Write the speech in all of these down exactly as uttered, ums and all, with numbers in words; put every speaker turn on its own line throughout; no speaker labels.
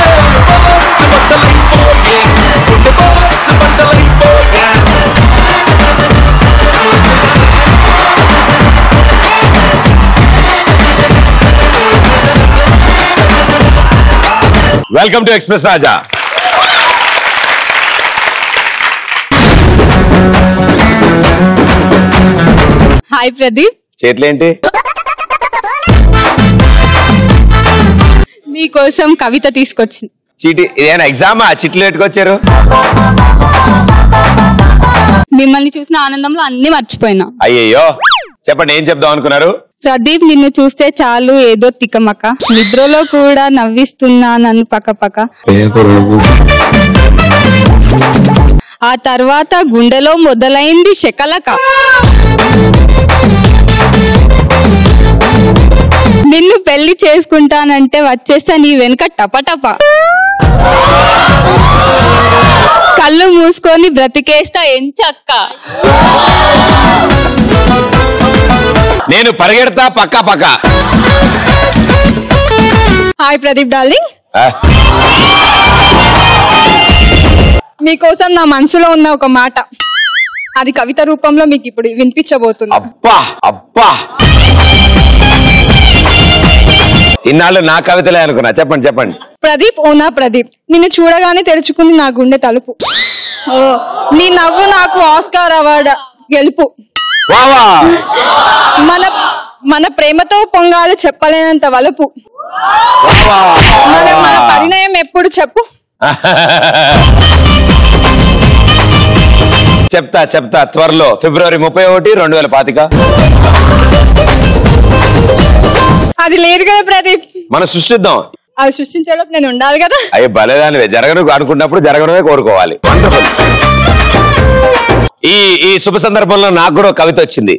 Welcome to express Raja.
Hi Pradeep.
చేతులేంటి?
మీకోసం కవిత తీసుకొచ్చింది.
చీటి ఏదైనా ఎగ్జామా? చిట్లు పెట్టుకొచ్చారు.
మిమ్మల్ని చూసిన ఆనందంలో అన్ని మర్చిపోయినా.
అయ్యయ్యో, చెప్పండి ఏం చెప్దాం అనుకున్నారు?
ప్రదీప్, నిన్ను చూస్తే చాలు ఏదో తికమక, నిద్రలో కూడా నవ్విస్తున్నా నన్ను పక్కపక్క, ఆ తర్వాత గుండెలో మొదలైంది శకలక, నిన్ను పెళ్లి చేసుకుంటానంటే వచ్చేస్తా నీ వెనుక టపటప, కళ్ళు మూసుకొని బ్రతికేస్తా ఎంచక్క,
నేను పరిగెడతా పక్క పక్క.
Hi Pradeep darling. మీకోసం నా మనసులో ఉన్న ఒక మాట, అది కవిత రూపంలో మీకు ఇప్పుడు వినిపించబోతుంది.
అబ్బా అబ్బా, ఇన్నాళ్ళు నా కవితలే అనుకున్నా. చెప్పండి చెప్పండి.
ప్రదీప్ ఓనా ప్రదీప్, నిన్ను చూడగానే తెరుచుకుంది నా గుండె తలుపు, ఓ నీ నవ్వు నాకు ఆస్కార్ అవార్డు గెలుపు, మన మన ప్రేమతో పొంగాలు చెప్పలేనంత వలుపు, మన మన పరిణయం ఎప్పుడు చెప్పు.
చెప్తా చెప్తా త్వరలో, ఫిబ్రవరి ముప్పై ఒకటి రెండు వేల పాతిక.
అది లేదు కదా ప్రదీప్,
మనం సృష్టిద్దాం.
అది సృష్టించేలోపు నేను ఉండాలి కదా.
అయ్యో భలేదానివే, జరగను అనుకున్నప్పుడు జరగడమే కోరుకోవాలి. వండర్ఫుల్. ఈ ఈ శుభ సందర్భంలో నాకు కూడా కవిత వచ్చింది.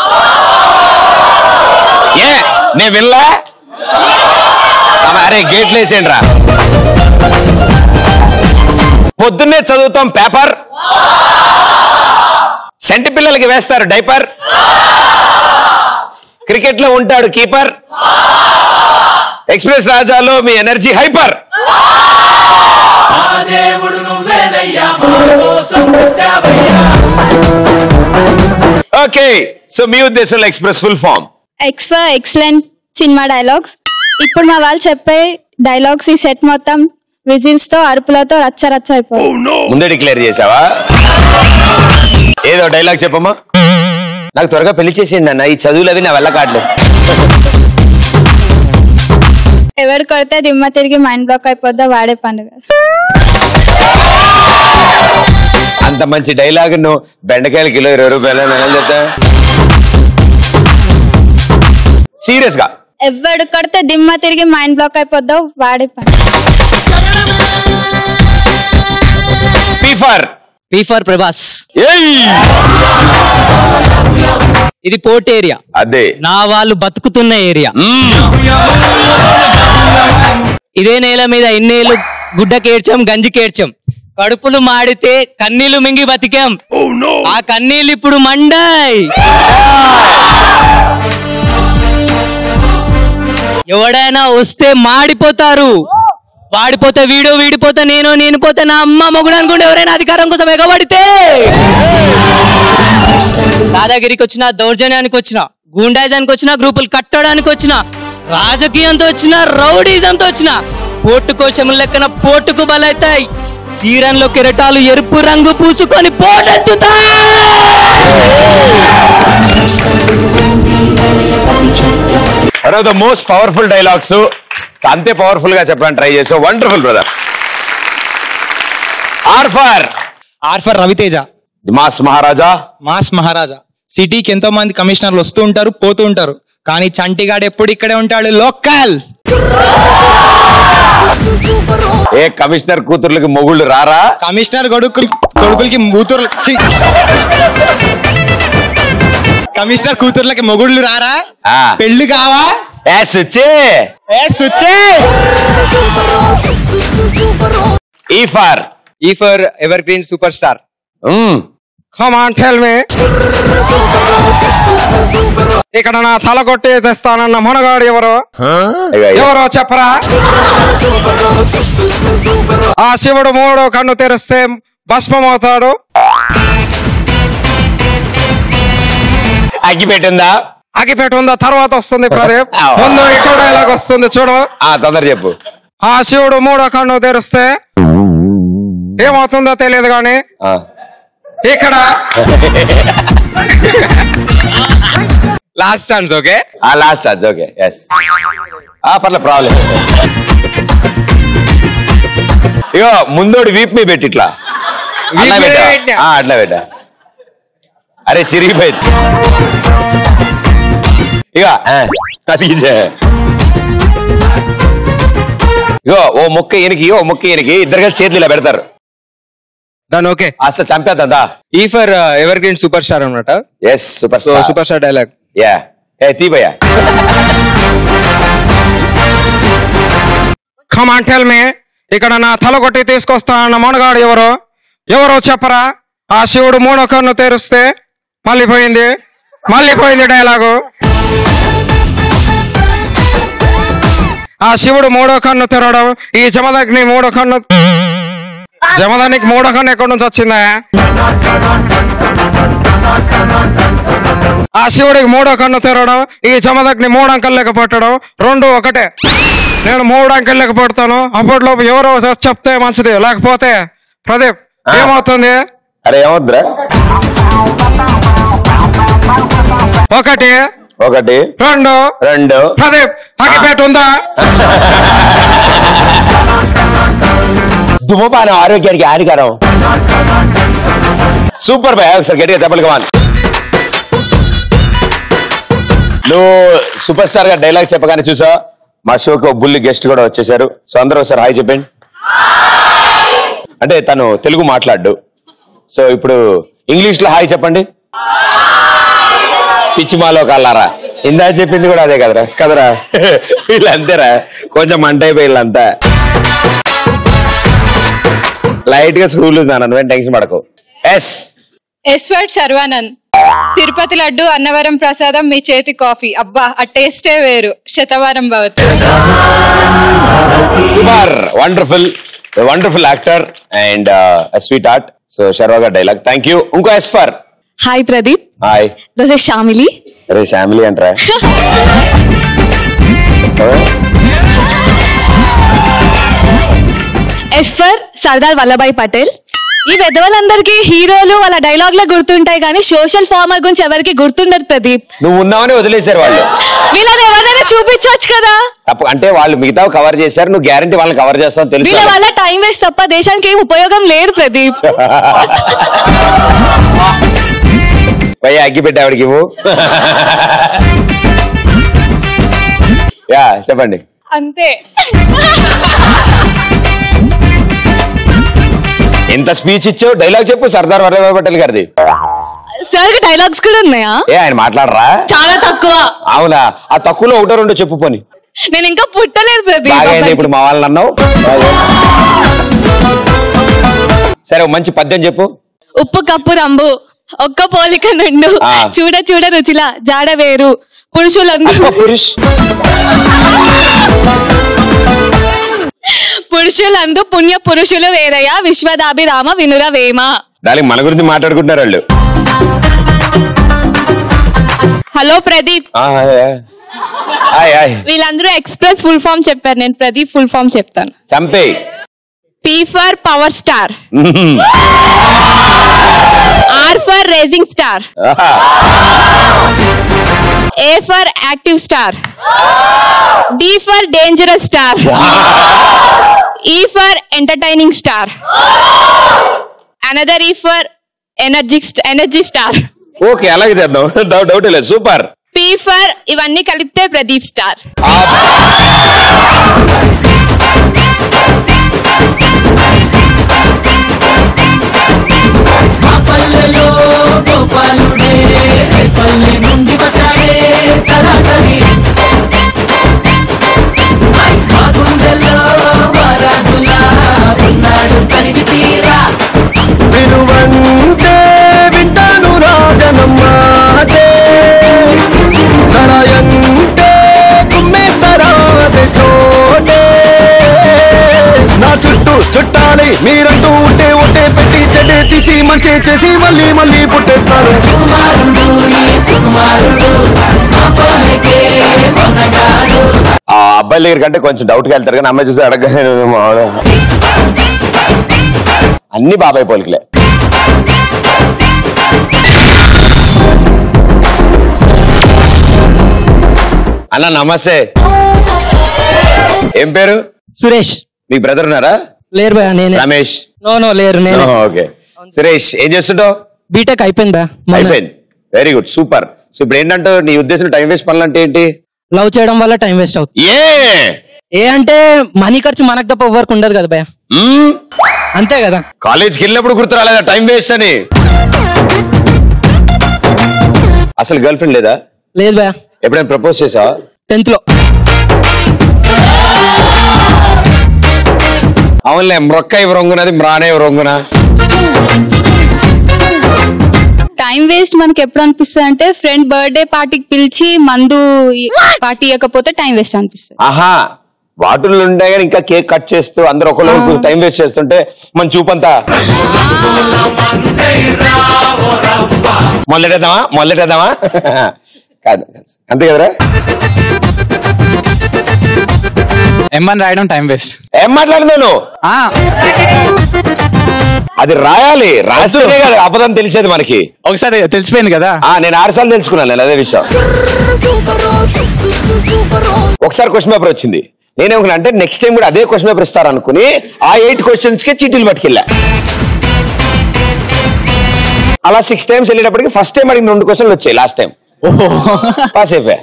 ఏ నే వినలా? అరే గేట్లు వేసేయండి రా. పొద్దున్నే చదువుతాం పేపర్, సెంటి పిల్లలకి వేస్తారు డైపర్, క్రికెట్ లో ఉంటాడు కీపర్, ఎక్స్ప్రెస్ రాజాలో మీ ఎనర్జీ హైపర్. ఓకే, సో మీ ఉద్దేశంలో express full form?
X for excellent cinema dialogues. ఇప్పుడు మా వాళ్ళు చెప్పే డైలాగ్స్ ఈ సెట్ మొత్తం విజిల్స్ తో అరుపులతో రచ్చ రచ్చ అయిపోయింది.
ముందే డిక్లేర్ చేసావా? ఏదో డైలాగ్ చెప్పమ్మా. నాకు త్వరగా పెళ్లి చేసేయండి అన్న, ఈ చదువులు అవి నా వల్ల కావట్లేదు.
ఎవరు కొడితే దిమ్మ తిరిగి మైండ్ బ్లాక్ అయిపోద్దా వాడే పండుగ.
అంత మంచి డైలాగ్ నువ్వు బెండకాయలు కిలో ఇరవై రూపాయలు చెప్తా. సీరియస్ గా
ఎవడు కొడితే దిమ్మ తిరిగి మైండ్ బ్లాక్ అయిపోద్దా వాడే పండుగ.
P for
P for Prabhas. ఇది పోర్ట్ ఏరియా,
అదే
నా వాళ్ళు బతుకుతున్న ఏరియా. ఇదే నేల మీద ఇన్నేళ్ళు గుడ్డకేడ్చాం గంజికేడ్చాం, కడుపులు మాడితే కన్నీళ్లు మింగి బతికాం, ఆ కన్నీళ్ళు ఇప్పుడు మండాయి. ఎవడైనా వస్తే మాడిపోతారు, వాడిపోతే వీడు వీడిపోతే నేను నేను పోతే నా అమ్మ మొగుడు అనుకుంటే ఎవరైనా అధికారం కోసం ఎగబడితే, దాదాగిరికి వచ్చిన, దౌర్జన్యానికి వచ్చిన, గూండాయిజానికి వచ్చిన, గ్రూపులు కట్టడానికి వచ్చిన, రాజకీయంతో వచ్చిన, రౌడీజంతో వచ్చిన, పోర్టు కోశముల లెక్కన పోర్టుకు బలైతాయి, తీరంలో కెరటాలు ఎరుపు రంగు పూసుకొని పోటెత్తుతాయి.
ద మోస్ట్ పవర్ఫుల్ డైలాగ్స్, అంతే పవర్ఫుల్ గా చెప్పడానికి ట్రై చేసావు. Wonderful brother. R for
R for Ravi Teja.
Mass Maharaja.
Mass Maharaja. సిటీకి ఎంతో మంది కమిషనర్లు వస్తూ ఉంటారు పోతూ ఉంటారు, కానీ చంటిగాడు ఎప్పుడు ఇక్కడే ఉంటాడు, లోకల్.
ఏ కమిషనర్ కూతుర్లకి మొగుళ్ళు రారా?
కమిషనర్ కొడుకు కొడుకులకి కూతుర్లు కమిషనర్ కూతుర్లకి మొగుళ్ళు రారా? పెళ్లి కావా?
E for
E for evergreen super star.
Come on tell me. ఇక్కడ నా తల కొట్టి తెస్తానన్న మనగాడు ఎవరో ఎవరో చెప్పరా?
శివుడు మూడో కన్ను తెరిస్తే భస్మం అవుతాడు.
అగ్గిపెట్టి ఉందా?
అగ్గిపెట్టి ఉందా తర్వాత వస్తుంది ప్రదీప్. ముందు ఇక్కడ డైలాగ్ వస్తుంది చూడు.
తొందర చెప్పు.
ఆ శివుడు మూడో కన్ను తెరిస్తే ఏమవుతుందో తెలియదు కానీ ఇక్కడ
last chance. Okay last chance. Okay yes పర్లే ప్రాబ్లం. ఇగో ముందోడి వీప్ మీ పెట్టి ఇట్లా అట్లా పెట్టా. అరే చిరిగిపోయింది ఇక అది. ఇగో ఓ ముక్క ఈయనకి ఓ ముక్క ఈయనకి ఇద్దరు కలిసి చేతులు ఇలా పెడతారు.
దాని ఓకే
అసలు చంపేద్దా.
E for evergreen super star అనమాట.
Yes super star.
Super star dialogue.
యా ఏ తీ భయ్యా.
కమ్ ఆన్ టెల్ మీ, ఇక్కడ నా తల కొట్టి తీసుకొస్తా అన్న మొనగాడు ఎవరో ఎవరో చెప్పరా? ఆ శివుడు మూడో కన్ను తెరిస్తే మళ్ళీ పోయింది మళ్ళీ పోయింది డైలాగు. ఆ శివుడు మూడో కన్ను తెరవడం, ఈ జమదగ్ని మూడో కన్ను జమదానికి మూడో కన్ను ఎక్కడి నుంచి వచ్చిందా? ఆ శివుడికి మూడో కన్ను తెరవడం, ఈ జమదగ్ని మూడు అంకెలు లెక్క పట్టడం రెండు ఒకటే. నేను మూడు అంకెలు లెక్క పడతాను, అప్పట్లోపు ఎవరో చెప్తే మంచిది, లేకపోతే ప్రదీప్ ఏమవుతుంది?
అరే ఏమవుద్దురా?
ఒకటి
ఒకటి
రెండు
రెండు
ప్రదీప్ అగ్గిపెట్టి ఉందా?
ధూమపానం ఆరోగ్యానికి హానికరం. Super boy. ఒకసారి గట్టిగా చెప్పాలి కమాన్. నువ్వు సూపర్ స్టార్ గా డైలాగ్ చెప్పగానే చూసా మా షోకి ఒక బుల్లి గెస్ట్ కూడా వచ్చేసారు. సో అందరూ ఒకసారి హాయ్ చెప్పండి. అంటే తను తెలుగు మాట్లాడు, సో ఇప్పుడు ఇంగ్లీష్ లో హాయ్ చెప్పండి. పిచ్చిమాలో కల్లారా ఇందా చెప్పింది కూడా అదే కదరా కదరా వీళ్ళంతేరా కొంచెం మంట అయిపోయి వీళ్ళంతా లైట్ గా స్కూల్ నువ్వేం టెన్షన్ పడకు. ఎస్
ఎస్వర్డ్ సర్వానంద్. తిరుపతి లడ్డు అన్నవరం ప్రసాదం మీ చేతి కాఫీ, అబ్బా ఆ టేస్టే వేరు, శతవారం భవతి.
Super wonderful wonderful actor and sweet heart. So శర్వగా డైలాగ్. Thank you. ఇంకో S for
hi Pradeep.
Hi.
This is Shamili.
అరే ఫ్యామిలీ అంటారా?
S for Sardar Vallabhbhai Patel. ఈ పెద్దవాళ్ళందరికీ హీరోలు వాళ్ళ డైలాగ్ లో గుర్తుంటాయి కానీ సోషల్ ఫార్మర్ గురించి ఎవరికి గుర్తుండదు ప్రదీప్.
నువ్వు ఉన్నావని వదిలేశారు వాళ్ళు.
వీళ్ళని ఎవరైనా చూపించవచ్చు కదా.
తప్పు అంటే వాళ్ళు మిగతా కవర్ చేశారు, నువ్వు గ్యారంటీ వాళ్ళని కవర్ చేస్తావు తెలుసు.
వీళ్ళ వల్ల టైం వేస్ట్ తప్ప దేశానికి ఏం ఉపయోగం లేదు ప్రదీప్.
భయ్యా అగ్గి పెట్టి ఆవిడకి ఇవ్వు. యా చెప్పండి.
అంతే.
ఎంత స్పీచ్ ఇచ్చావు? డైలాగ్ చెప్పు సర్దార్ వల్లభాయ్ పటేల్ గారిది.
సార్ డైలాగ్స్ కూడా ఉన్నాయా?
ఏ ఆయన మాట్లాడరా?
చాలా తక్కువ.
అవునా? ఆ తక్కువలో ఒకటో రెండో చెప్పు పోని.
నేను ఇంకా పుట్టలేదు ప్రదీప్.
ఇప్పుడు మా వాళ్ళని అన్నావు. సరే మంచి పద్యం చెప్పు.
ఉప్పు కప్పు రంబు ఒక్క పోలిక నుండు, చూడ చూడ రుచిల జాడ వేరు పురుషులందరూ పురుషులందు పుణ్య పురుషులు వేరయ్య విశ్వదాభిరామ వినుర వేమ.
దానికి మన గురించి మాట్లాడుకుంటున్నారు వాళ్ళు.
హలో ప్రదీప్. వీళ్ళందరూ ఎక్స్ప్రెస్ ఫుల్ ఫామ్ చెప్పారు, నేను ప్రదీప్ ఫుల్ ఫామ్ చెప్తాను.
చంపే.
P for power star, R for racing star, A for active star, D for dangerous star, E for entertaining star, another E for energy energy star.
Okay అలాగే చేద్దాం, doubt లేదు. Super.
P for ఇవన్నీ కలిపితే Pradeep star.
వినువంటే వింటాను రాజనమ్మాటే, తడయంటే కుమ్మేస్తరాదే చోటే. చుట్టూ చుట్టాలి మీరంటూ ఉంటే ఉంటే పెట్టి చెడ్డే తీసి మంచి చేసి మళ్ళీ మళ్ళీ పుట్టేస్తారు
ఆ అబ్బాయిల దగ్గర కంటే కొంచెం డౌట్ గా వెళ్తారు కానీ అమ్మాయి చూసి అడగ అన్ని బాబాయ్ పోలికలే. అన్న నమస్తే, ఏం పేరు?
సురేష్.
మీ బ్రదర్ ఉన్నారా?
లేరు భయ, నేను.
రమేష్?
నో నో లేరు, నేను.
ఓకే. సురేష్ ఏం చేస్తుంటావు?
బీటెక్ అయిపోయింది భయ.
అయిపోయింది, వెరీ గుడ్, సూపర్. సో ఇప్పుడు ఏంటంటే నీ ఉద్దేశం టైం వేస్ట్ పనులు అంటే ఏంటి?
లవ్ చేయడం వల్ల టైం వేస్ట్ అవుతుంది.
ఏ
ఏ అంటే మనీ ఖర్చు మనకు తప్ప ఎవరికి ఉండదు కదా భయ, అంతే కదా.
కాలేజ్కి వెళ్ళినప్పుడు గుర్తు రాలేదా టైం వేస్ట్ అని? అసలు గర్ల్ ఫ్రెండ్ లేదా?
లేదు భయ.
ఎప్పుడైనా ప్రపోజ్ చేసావా?
టెన్త్ లో.
అవునులే, మ్రొక్క ఇవి రొంగునది మ్రానే రొంగున.
టైం వేస్ట్ మనకి ఎప్పుడు అనిపిస్తుంది అంటే ఫ్రెండ్ బర్త్డే పార్టీకి పిలిచి మందు పార్టీ ఇవ్వకపోతే టైం వేస్ట్ అనిపిస్తుంది.
ఆహా, వాటిల్లో ఉండే కానీ ఇంకా కేక్ కట్ చేస్తూ అందరు ఒకళ్ళు టైం వేస్ట్ చేస్తుంటే మన చూపంతా మొదలెట్టేద్దామా మొదలెట్టేద్దామా కాదు, అంతే కదరా?
ఎమ్మని రాయడం టైం వేస్ట్.
ఏం మాట్లాడుతున్నాను? అది రాయాలి, రాస్తేనే కదా అబద్ధం తెలిసేది మనకి.
ఒకసారి తెలిసిపోయింది కదా.
ఆ నేను ఆరు సార్లు తెలుసుకున్నాను నేను అదే విషయం. ఒకసారి క్వశ్చన్ పేపర్ వచ్చింది, నేనేమనుకున్నా అంటే నెక్స్ట్ టైం కూడా అదే క్వశ్చన్ పేపర్ ఇస్తారు అనుకుని ఆ ఎయిట్ క్వశ్చన్స్ కి చీటీలు పట్టుకెళ్ళా. అలా సిక్స్ టైమ్స్ వెళ్ళేటప్పటికి ఫస్ట్ టైం అడిగిన రెండు క్వశ్చన్లు వచ్చాయి, లాస్ట్ టైం పాస్ అయిపోయా.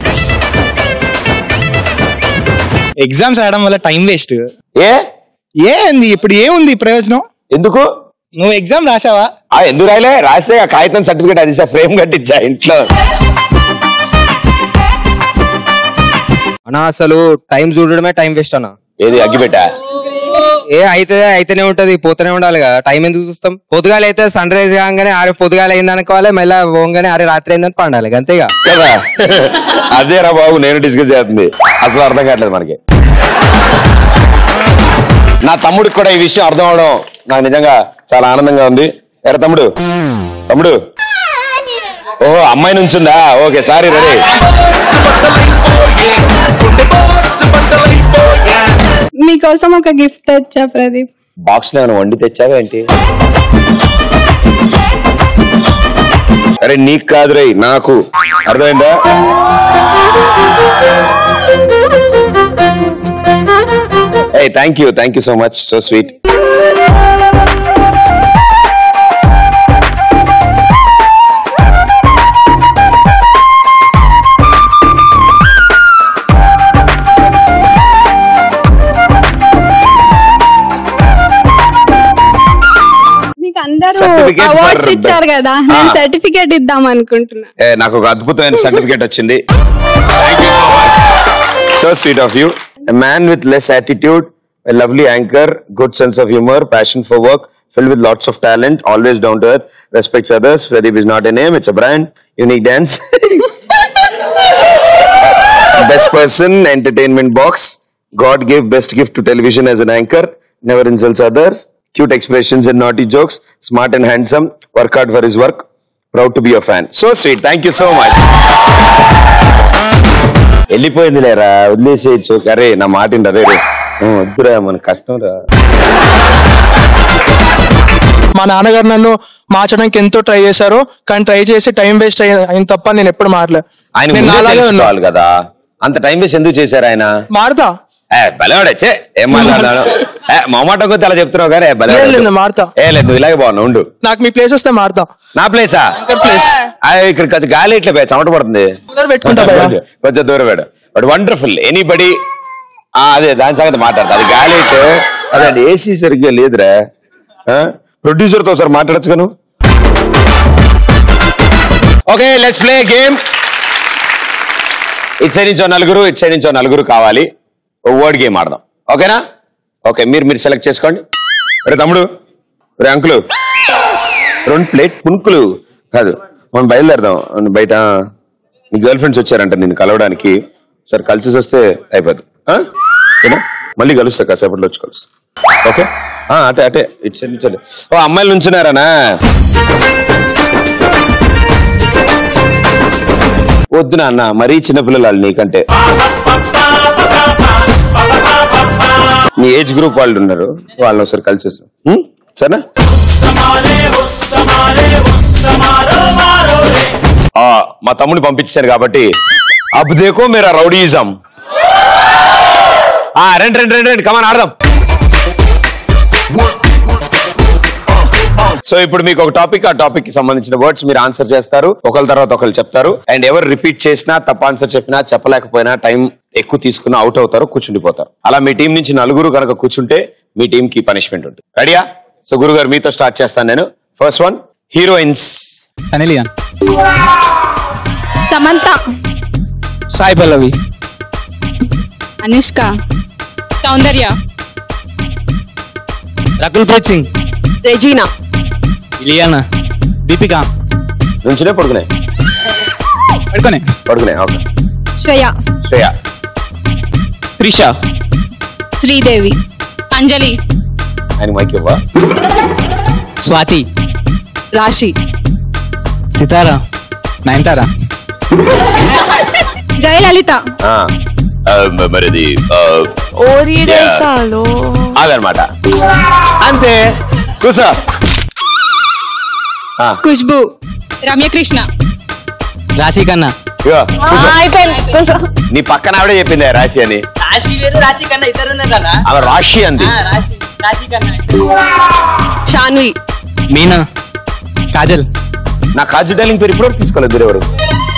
ఎగ్జామ్స్ రాయడం వల్ల టైం వేస్ట్.
ఏ
ఏంది ఇప్పుడు ఏముంది ప్రయోజనం?
ఎందుకు?
నువ్వు ఎగ్జామ్ రాసావా?
ఆ ఎందుకు రాయలే, రాస్తే ఆ కాగితం సర్టిఫికేట్ అది ఫ్రేమ్ కట్టించా ఇంట్లో.
అన్నా అసలు టైం చూడడమే టైం వేస్ట్ అన్న.
ఏది అగ్గిపెట్టా?
ఏ అయితే అయితేనే ఉంటది, పోతూనే ఉండాలి కదా. టైం ఎందుకు చూస్తాం? పొద్దుగాల అయితే సన్ రైజ్ కాగానే ఆరే పొద్దుగాల అయింది అనుకోవాలి, మళ్ళీ పోగానే ఆరే రాత్రి అయిందని పండాలి, అంతేగా
కదా. అదే రా బాబు నేను డిస్కస్ చేస్తుంది, అసలు అర్థం కావట్లేదు మనకి. నా తమ్ముడికి కూడా ఈ విషయం అర్థం అవడం నాకు నిజంగా చాలా ఆనందంగా ఉంది. ఎరా తమ్ముడు, తమ్ముడు ఓహో అమ్మాయి నుంచి ఉందా? Okay sorry ready.
మీకోసం ఒక గిఫ్ట్ తెచ్చా ప్రదీప్.
బాక్స్ లో ఏమైనా వండి తెచ్చావా ఏంటి? అరే నీకు కాదు రే, నాకు. అర్థమైందా? ఏ thank you thank you so much, so sweet.
అందరూ అవార్డ్స్ ఇచ్చారు కదా, నేను సర్టిఫికేట్ ఇద్దాం అనుకుంటున్నా.
నాకు ఒక అద్భుతమైన సర్టిఫికేట్ వచ్చింది. Thank you so much, so sweet of you. A man with less attitude, a lovely anchor, good sense of humor, passion for work, filled with lots of talent, always down to earth, respects others. Pradeep is not a name, it's a brand. Unique dance. Best person, entertainment box. God gave best gift to television as an anchor. Never insults others. Cute expressions and naughty jokes. Smart and handsome. Work hard for his work. Proud to be a fan. So sweet. Thank you so much. వెళ్ళిపోయింది లేరా, వదిలేసేయచ్చు. అరే నా మాట అరే రే వద్దురా, మన కష్టం రా.
మా నాన్నగారు నన్ను మార్చడానికి ఎంతో ట్రై చేశారు, కానీ ట్రై చేసి టైం వేస్ట్ అయిన తప్ప నేను ఎప్పుడు మారలే.
ఆయన కదా, అంత టైం వేస్ట్ ఎందుకు చేశారు ఆయన?
మారుతా
బలవాడచ్చే ఏం మాట్లాడాను మొమాట కొద్ది అలా చెప్తున్నావు కానీ
బలవాడు మారుతా.
ఏ లేదు ఇలాగే బాగున్నా ఉండు.
నాకు మీ ప్లేస్ వస్తే మారుతా.
నా ప్లేసా?
ప్లేస్
ఇక్కడ కొద్ది గాలి ఇట్లా చెమట పడుతుంది, కొంచెం దూరం పెట్టు. But wonderful. ఎనీబడి అదే దాని సంగతి మాట్లాడతా. అది గాలి అయితే అదే ఏసీ సరిగ్గా లేదురా. ప్రొడ్యూసర్ తో సార్ మాట్లాడచ్చు నువ్వు. Okay let's play game. ఇటు సైడ్ నుంచో నలుగురు, ఇటు సైడ్ నుంచో నలుగురు కావాలి. ఓ వర్డ్ గేమ్ ఆడదాం, ఓకేనా? ఓకే మీరు మీరు సెలెక్ట్ చేసుకోండి. రే తమ్ముడు, రే అంకులు, రెండు ప్లేట్ పునుకులు కాదు, మనం బయలుదేరదాం. బయట నీ గర్ల్ ఫ్రెండ్స్ వచ్చారంట నేను కలవడానికి. సరే కలిసి వస్తే అయిపోద్ది. మళ్ళీ కలుస్తా, కాసేపట్లో వచ్చి కలుస్తా. ఓకే అటే అటే ఇట్స్ నిల్చోండి. ఓ అమ్మాయిలు నుంచున్నారనా? వద్దు నాన్న, మరీ చిన్నపిల్లలు నీకంటే. నీ ఏజ్ గ్రూప్ వాళ్ళు ఉన్నారు, వాళ్ళని ఒకసారి కలిసేసాం సరేనా? మా తమ్ముడిని పంపించారు కాబట్టి అబ్ దేకో మేరా రౌడీయిజం. రండి రండి రండి రండి కమాన్ ఆడదాం. సో ఇప్పుడు మీకు ఒక టాపిక్, ఆ టాపిక్ కి సంబంధించిన వర్డ్స్ మీరు ఆన్సర్ చేస్తారు, ఒకరి తర్వాత ఒకరు చెప్తారు. అండ్ ఎవరు రిపీట్ చేసినా, తప్ప ఆన్సర్ చెప్పినా, చెప్పలేకపోయినా, టైం ఎక్కువ తీసుకున్నా అవుట్ అవుతారు, కూర్చుండిపోతారు. అలా మీ టీం నుంచి నలుగురు కనుక కూర్చుంటే మీ టీం కి పనిష్మెంట్ ఉంటుంది. రెడీయా? సో గురు గారు మీతో స్టార్ట్ చేస్తాను నేను. First one, heroines.
Anilia,
Samantha,
Sai Pallavi,
Anushka,
Soundarya,
Rakul Preet Singh,
Regina,
Ileana, Deepika.
నుంచునే పడుకునే
పడుకోనే
పడుకునే ఓకే.
శ్రేయ,
శ్రేయ,
త్రిష,
శ్రీదేవి, అంజలి,
ఆయన మైక్ ఇవ్వా.
స్వాతి,
రాశి,
సితారా, నయనతారా,
జయలలిత,
మరిది అదనమాట. అంతే, కూసా.
ఖుష్బు, రమ్యకృష్ణ,
రాశి కన్నా.
నీ పక్కన ఆవిడే చెప్పింది రాశి అని.
రాశి వేరు, రాశి కన్నా ఇద్దరు ఉన్నారా?
ఆమె రాశి అంది.
రాశి రాశి కన్నా.
షాన్వి,
మీనా, కాజల్.
నా కాజు డైలింగ్ పేరు ఇప్పుడు తీసుకోలేదు మీరు ఎవరు?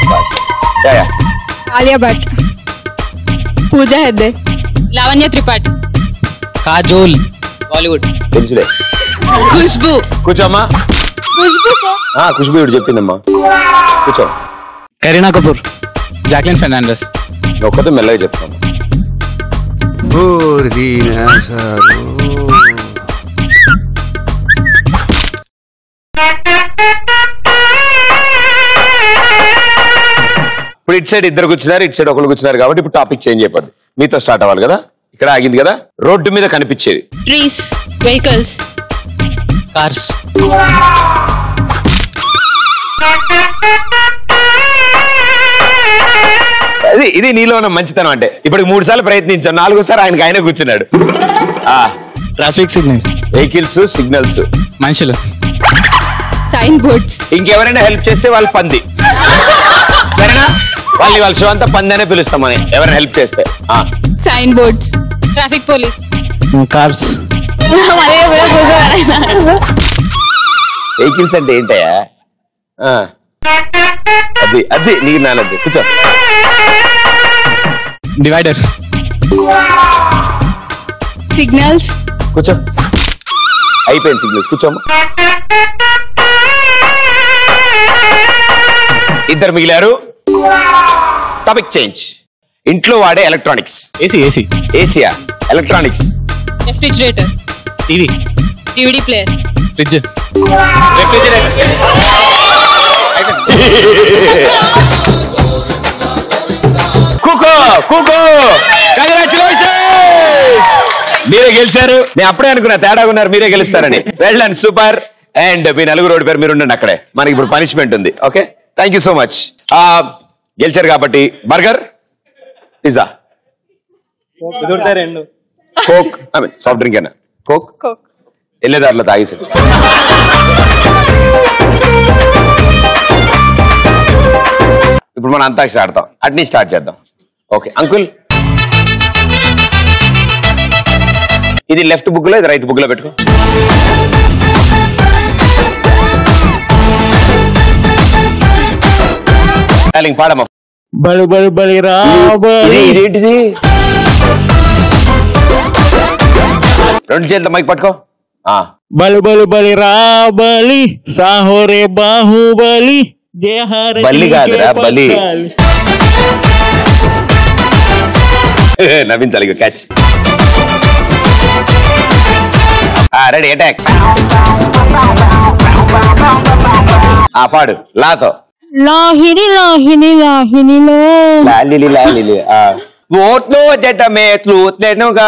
ఆలియా భట్, పూజా హెగ్డే, లావణ్య త్రిపాఠి,
కాజోల్, బాలీవుడ్.
తెలుసులే.
ఖుష్బు,
కూర్చోమ్మా. ఖుష్బు ఇప్పుడు చెప్పిందమ్మా, కూర్చో.
కరీనా కపూర్, జాక్లిన్ ఫెర్నాండెస్.
ఒక్కతో మెల్లగా చెప్తాము. ఇప్పుడు ఇటు సైడ్ ఇద్దరు కూర్చున్నారు, ఇటు సైడ్ ఒకరు కూర్చున్నారు కాబట్టి ఇప్పుడు టాపిక్ చేంజ్ అయిపోద్ది. మీతో స్టార్ట్ అవ్వాలి కదా, ఇక్కడ ఆగింది కదా. రోడ్డు మీద కనిపించేది.
ట్రీస్, వెహికల్స్,
కార్స్,
అది ఇది నీలో ఉన్న మంచితనం అంటే. ఇప్పుడు మూడు సార్లు ప్రయత్నించాను, నాలుగోసారి ఆయనకి ఆయనే కూర్చున్నాడు.
ట్రాఫిక్ సిగ్నల్,
వెహికల్స్, సిగ్నల్స్,
మనుషులు,
సైన్ బోర్డ్స్.
ఇంకెవరైనా హెల్ప్ చేస్తే వాళ్ళు పంది, సరేనా? వాళ్ళని వాళ్ళ షో అంతా పంది అనే పిలుస్తామని ఎవరైనా హెల్ప్ చేస్తే.
Sign boards, traffic police,
cars.
Vehicles అంటే ఏంటయ్యా? అది అది నీకు నాలెడ్జ్. కూర్చో.
డివైడర్,
సిగ్నల్స్,
కూర్చో. అయిపోయింది సిగ్నల్స్. కూర్చోమ్మా. ఇద్దరు మిగిలారు. Topic change. ఇంట్లో వాడే ఎలక్ట్రానిక్స్.
ఏసీ, ఏసీ,
ఏసీయా? Electronics.
Refrigerator,
TV,
DVD player,
fridge,
కుకో కుకో మీరే గెలిచారు. నేను అప్పుడే అనుకున్నా తేడా ఉన్నారు, మీరే గెలుస్తారని. Well done, super. అండ్ మీ నలుగురు రోడ్డు పేరు మీరు ఉండండి అక్కడే, మనకి ఇప్పుడు పనిష్మెంట్ ఉంది. Okay, thank you so much. గెలిచారు కాబట్టి బర్గర్, పిజ్జా,
రెండు
కోక్, సాఫ్ట్ డ్రింక్ అయినా కోక్ వెళ్ళేదారిలో తాగేసి. ఇప్పుడు మనం అంతాక్షరి ఆడతాం, అట్నీ స్టార్ట్ చేద్దాం. ఓకే అంకుల్, ఇది లెఫ్ట్ బుక్ లో, ఇది రైట్ బుక్ లో పెట్టుకో. పాడమ్మా.
బలి బలి బలి రా,
ఇదేంటిది? రెండు చేతులతో మైక్ పట్టుకో.
బలి బలి బలి రా బలి, సాహోరే బాహుబలి,
బలి కాదురా బలి. నవ్వించాలి ఇక. క్యాచ్. Ready, attack. పాడు లాతో.
లాహిని లాహిని లాహినిలో
లాలిలి లాలిలి. ఓట్లు జటమే తూత్నెనుగా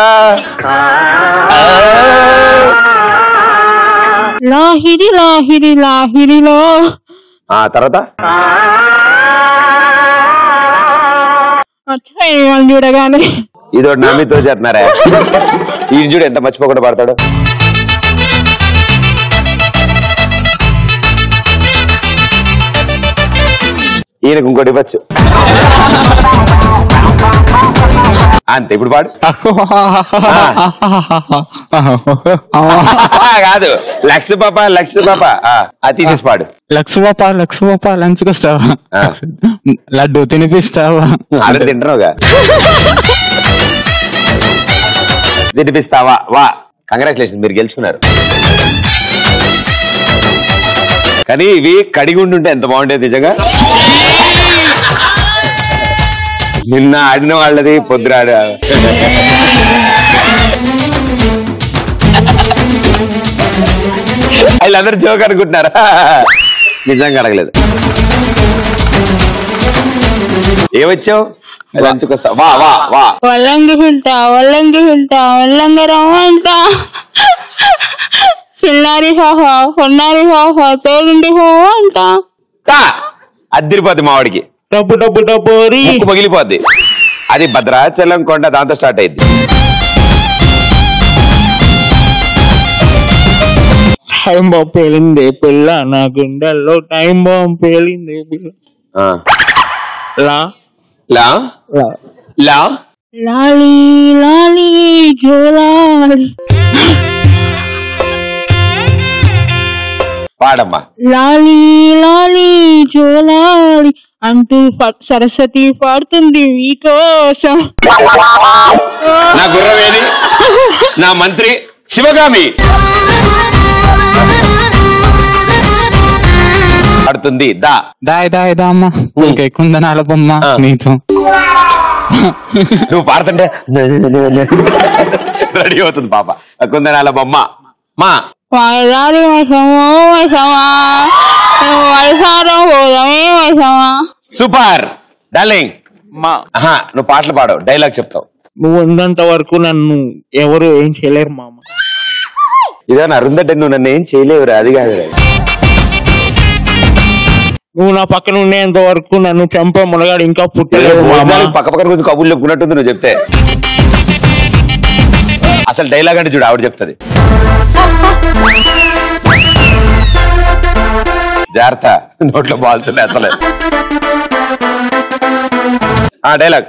లాహిరి లాహిరి లాహిరిలో
ఆ తర్వాత
చూడగానే
ఇదో నమ్మితో చేస్తున్నారా ఈ చూడు ఎంత మర్చిపోకుండా పడతాడు. ఈయనకు ఇంకోటి ఇవ్వచ్చు అంతే. ఇప్పుడు పాడు. కాదు లక్ష పాప లక్ష పాప అది తీసేసి పాడు.
లక్ష పాప లక్ష పాప లంచ్కి వస్తావా, లడ్డు తినిపిస్తావా,
ఆల్రెడీ తింటున్నావుగా, తినిపిస్తావా వా. కంగ్రాచులేషన్, మీరు గెలుచుకున్నారు. కానీ ఇవి కడిగి ఉంటుంటే ఎంత బాగుండేది నిజంగా. నిన్న ఆడిన వాళ్ళది పొద్దున ఆడ వీళ్ళందరూ జోక్ అనుకుంటున్నారా, నిజంగా అడగలేదు. ఏమొచ్చావు లంచుకొస్తా వా వా వా.
ఒల్లంగి ఉంటా ఒల్లంగి ఉంటా ఒల్లంగి రమ్మంట చిన్నారి హోహో కొన్నారి హోహో తోడుండి హో అంట.
అద్దరిపోద్ది మావాడికి,
డబ్బు డబ్బు డబ్బు
ముక్కు పగిలిపోద్ది. అది భద్రాచలం కొండ, దాంతో స్టార్ట్ అయింది.
టైం బాంబు పేలింది పిల్ల నా గుండెల్లో, టైం బాంబు పేలింది పిల్ల. లా
లా లా
లాలి లాలి జోలాలి
పాడమ్మా.
లాలి లాలి జోలాలి అంటూ సరస్వతి పాడుతుంది మీకోసం.
నా గుర్రవేణి, నా మంత్రి శివగామి పాడుతుంది. దా
దాయ్ దాయ్ దామ్మ ఓకే కుందనాల బొమ్మ నీతో.
నువ్వు పాడుతుంటే రెడీ అవుతుంది పాప. కుందనాల బొమ్మ మా
వైదారి వైషమో వైషమా వైసారం పోదమే వైషమా.
Super darling.
మా
నువ్వు పాటలు పాడవు, డైలాగ్ చెప్తావు.
నువ్వు ఉన్నంత వరకు నన్ను ఎవరు ఏం చేయలేరు మామ.
ఇదేనా అరుందంటే నువ్వు నన్ను ఏం చేయలేవురా, అది కాదు.
నువ్వు నా పక్కన ఉండేంత వరకు నన్ను చంప మునగాడు ఇంకా పుట్టలేదు.
పక్క పక్కన కొంచెం కబుర్లు చెప్పుకున్నట్టుంది నువ్వు చెప్తే. అసలు డైలాగ్ అంటే చూడు ఆవిడ చెప్తుంది. జాగ్రత్త నోట్లో బాల్స్ అసలే. ఆ డైలాగ్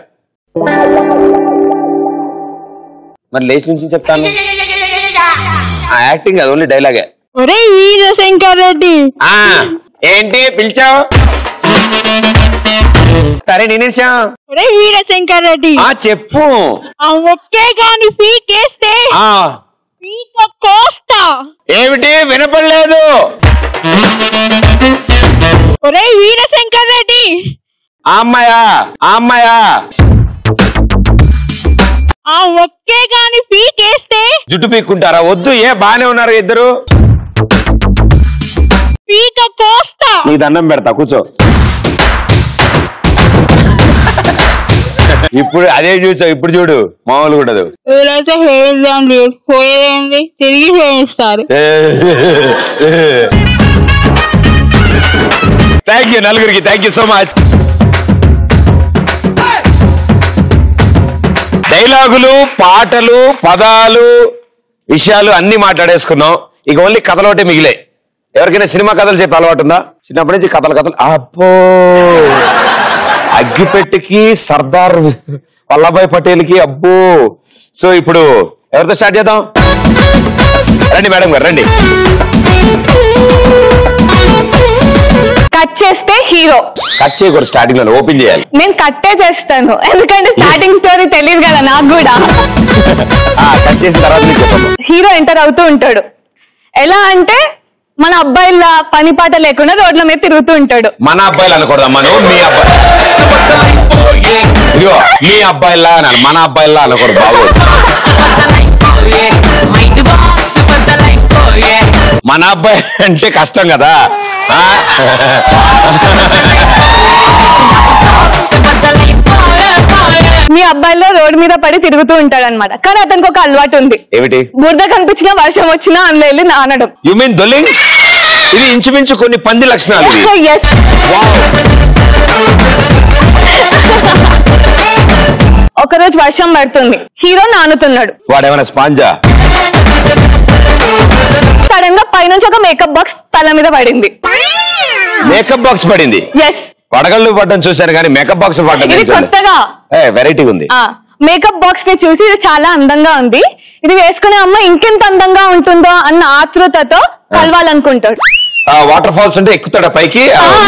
మరి లేచి నుంచి చెప్తాను. ఆ యాక్టింగ్ అది ఓన్లీ డైలాగే.
ఒరే వీరశంకర్ రెడ్డి
ఏంటి పిలిచావు? సరే నేనేసా.
ఒరే వీరశంకర్ రెడ్డి
చెప్పు.
ఆ ఒకే గాని పీకేస్తే పీక కోస్తా.
ఏమిటి వినపడలేదు?
ఒరే వీరశంకర్ రెడ్డి
అమ్మాయా అమ్మాయా
ఆ ఒకే గాని పీకేస్తే
జుట్టు పీక్కుంటారా? వద్దు, ఏ బానే ఉన్నారు ఇద్దరు.
పీక కోస్తా.
నీ దండం పెడతా కూర్చో. ఇప్పుడు అదే చూసావు, ఇప్పుడు చూడు మామూలు ఉండదు.
వీలైతే హేయిద్దాండి, పోయేదేంటి తిరిగి హేయిస్తారు.
థ్యాంక్ యూ నలుగురికి, థ్యాంక్ యూ సో మచ్. డైలాగులు, పాటలు, పదాలు, విషయాలు అన్ని మాట్లాడేసుకున్నాం. ఇక ఓన్లీ కథలు ఒకటే మిగిలాయి. ఎవరికైనా సినిమా కథలు చెప్పి అలవాటు ఉందా? చిన్నప్పటి నుంచి కథలు కథలు. అబ్బో అగ్గిపెట్టికి సర్దార్ వల్లభాయ్ పటేల్ కి అబ్బో. సో ఇప్పుడు ఎవరితో స్టార్ట్ చేద్దాం? రండి మేడం గారు రండి.
కట్ చేస్తే హీరో.
కట్ చేయకూడదు, స్టార్టింగ్ లో ఓపెన్ చేయాలి.
నేను కట్టే చేస్తాను, ఎందుకంటే స్టార్టింగ్ స్టోరీ తెలియదు కదా నాకు కూడా.
కట్ చేసిన తర్వాత చెప్పండి.
హీరో ఎంటర్ అవుతూ ఉంటాడు. ఎలా అంటే మన అబ్బాయిలా పని పాట లేకుండా రోడ్ల మీద తిరుగుతూ ఉంటాడు.
మన అబ్బాయిలు అనకూడదమ్మా, నువ్వు మీ అబ్బాయి. ఇదిగో మీ అబ్బాయిలా అనాలి, మన అబ్బాయిలా అనకూడదు బాబు. మన అబ్బాయి అంటే కష్టం కదా.
మీ అబ్బాయిలో రోడ్డు మీద పడి తిరుగుతూ ఉంటాడు అనమాట. కానీ అతనికి ఒక అలవాటు ఉంది.
ఏమిటి?
బురద కనిపించినా వర్షం వచ్చినా అందులో వెళ్ళి నానడం.
You mean దొల్లింగ్? ఇది ఇంచుమించు కొన్ని పంది లక్షణాలు.
ఎస్. ఒకరోజు వర్షం పడుతుంది, హీరో నానుతున్నాడు.
వాడేమైనా స్పాంజా?
సడన్ గా పైనుంచి ఒక మేకప్ బాక్స్ తల మీద పడింది.
మేకప్ బాక్స్ పడింది?
ఎస్.
పడగళ్ళు పడ్డం చూశాను కానీ మేకప్ బాక్స్ పడ్డం
ఇది కొత్తగా
వెరైటీ ఉంది.
మేకప్ బాక్స్ ని చూసి ఇది చాలా అందంగా ఉంది, ఇది వేసుకునే అమ్మ ఇంకెంత అందంగా ఉంటుందో అన్న ఆతృతతో కలవాలనుకుంటాడు.
వాటర్ ఫాల్స్ అంటే ఎక్కుతాడా పైకి?